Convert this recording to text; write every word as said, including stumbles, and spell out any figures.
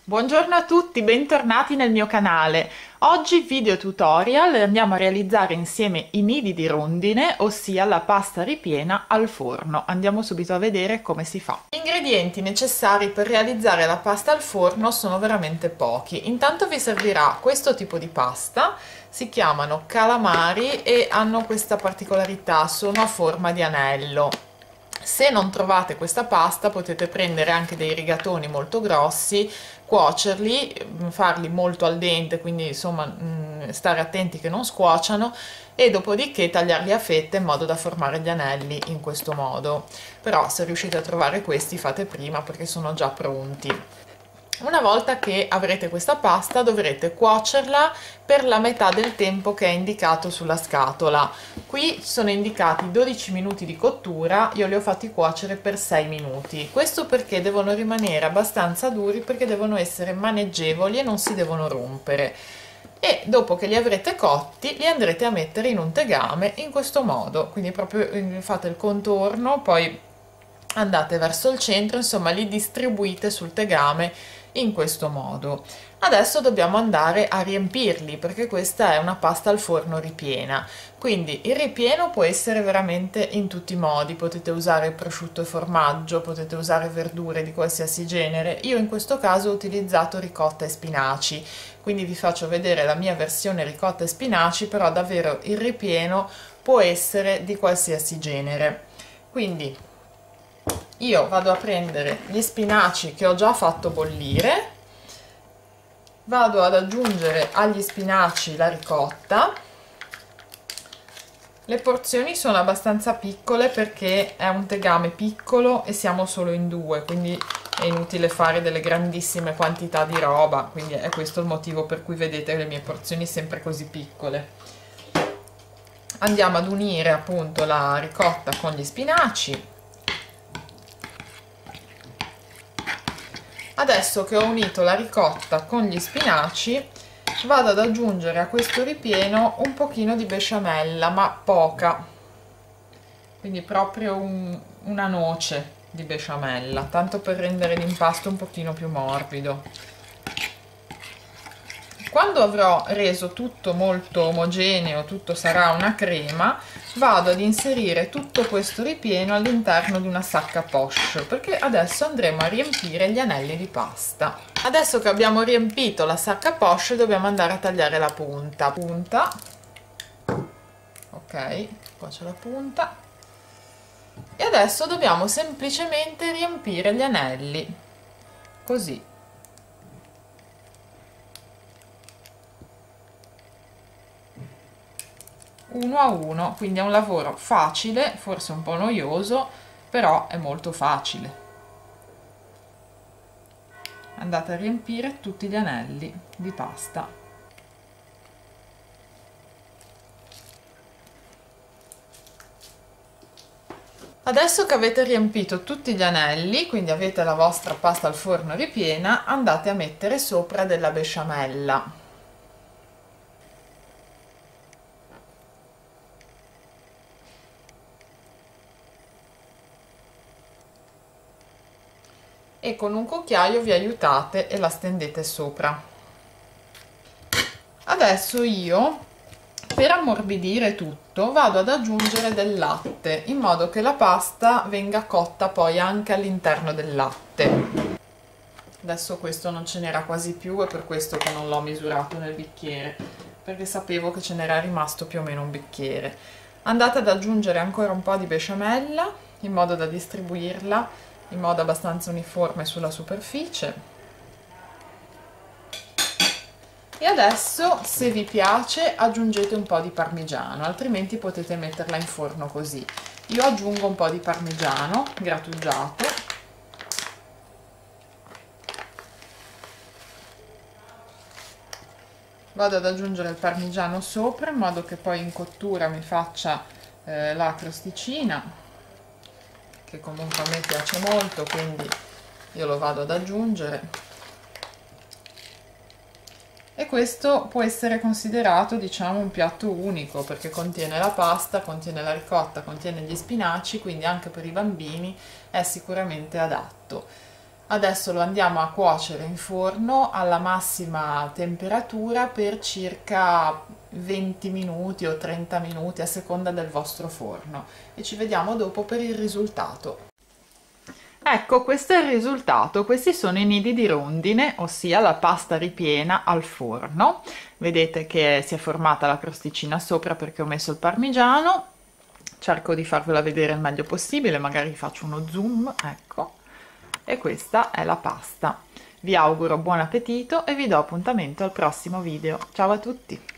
Buongiorno a tutti, bentornati nel mio canale. Oggi video tutorial andiamo a realizzare insieme i nidi di rondine, ossia la pasta ripiena al forno. Andiamo subito a vedere come si fa. Gli ingredienti necessari per realizzare la pasta al forno sono veramente pochi. Intanto vi servirà questo tipo di pasta, si chiamano calamari e hanno questa particolarità, sono a forma di anello. Se non trovate questa pasta potete prendere anche dei rigatoni molto grossi, cuocerli, farli molto al dente, quindi insomma stare attenti che non scuociano, e dopodiché tagliarli a fette in modo da formare gli anelli in questo modo. Però se riuscite a trovare questi fate prima perché sono già pronti. Una volta che avrete questa pasta dovrete cuocerla per la metà del tempo che è indicato sulla scatola. Qui sono indicati dodici minuti di cottura, io li ho fatti cuocere per sei minuti. Questo perché devono rimanere abbastanza duri, perché devono essere maneggevoli e non si devono rompere. E dopo che li avrete cotti li andrete a mettere in un tegame in questo modo, quindi proprio fate il contorno, poi andate verso il centro, insomma li distribuite sul tegame in questo modo. Adesso dobbiamo andare a riempirli perché questa è una pasta al forno ripiena, quindi il ripieno può essere veramente in tutti i modi, potete usare prosciutto e formaggio, potete usare verdure di qualsiasi genere. Io in questo caso ho utilizzato ricotta e spinaci, quindi vi faccio vedere la mia versione ricotta e spinaci, però davvero il ripieno può essere di qualsiasi genere. Quindi io vado a prendere gli spinaci che ho già fatto bollire, vado ad aggiungere agli spinaci la ricotta. Le porzioni sono abbastanza piccole perché è un tegame piccolo e siamo solo in due, quindi è inutile fare delle grandissime quantità di roba, quindi è questo il motivo per cui vedete le mie porzioni sempre così piccole. Andiamo ad unire appunto la ricotta con gli spinaci. Adesso che ho unito la ricotta con gli spinaci, vado ad aggiungere a questo ripieno un pochino di besciamella, ma poca, quindi proprio un, una noce di besciamella, tanto per rendere l'impasto un pochino più morbido. Quando avrò reso tutto molto omogeneo, tutto sarà una crema, vado ad inserire tutto questo ripieno all'interno di una sacca poche, perché adesso andremo a riempire gli anelli di pasta. Adesso che abbiamo riempito la sacca poche dobbiamo andare a tagliare la punta. Punta, ok, qua c'è la punta, e adesso dobbiamo semplicemente riempire gli anelli, così. Uno a uno, quindi è un lavoro facile, forse un po' noioso, però è molto facile. Andate a riempire tutti gli anelli di pasta. Adesso che avete riempito tutti gli anelli, quindi avete la vostra pasta al forno ripiena, andate a mettere sopra della besciamella. E con un cucchiaio vi aiutate e la stendete sopra. Adesso io, per ammorbidire tutto, vado ad aggiungere del latte in modo che la pasta venga cotta poi anche all'interno del latte. Adesso questo non ce n'era quasi più, è per questo che non l'ho misurato nel bicchiere, perché sapevo che ce n'era rimasto più o meno un bicchiere. Andate ad aggiungere ancora un po' di besciamella in modo da distribuirla in modo abbastanza uniforme sulla superficie. E adesso, se vi piace, aggiungete un po' di parmigiano, altrimenti potete metterla in forno così. Io aggiungo un po' di parmigiano grattugiato. Vado ad aggiungere il parmigiano sopra in modo che poi in cottura mi faccia eh, la crosticina, che comunque a me piace molto, quindi io lo vado ad aggiungere. E questo può essere considerato, diciamo, un piatto unico perché contiene la pasta, contiene la ricotta, contiene gli spinaci, quindi anche per i bambini è sicuramente adatto. Adesso lo andiamo a cuocere in forno alla massima temperatura per circa venti minuti o trenta minuti a seconda del vostro forno e ci vediamo dopo per il risultato. Ecco, questo è il risultato. Questi sono i nidi di rondine, ossia la pasta ripiena al forno. Vedete che si è formata la crosticina sopra perché ho messo il parmigiano. Cerco di farvela vedere il meglio possibile, magari faccio uno zoom, ecco. E questa è la pasta. Vi auguro buon appetito e vi do appuntamento al prossimo video. Ciao a tutti!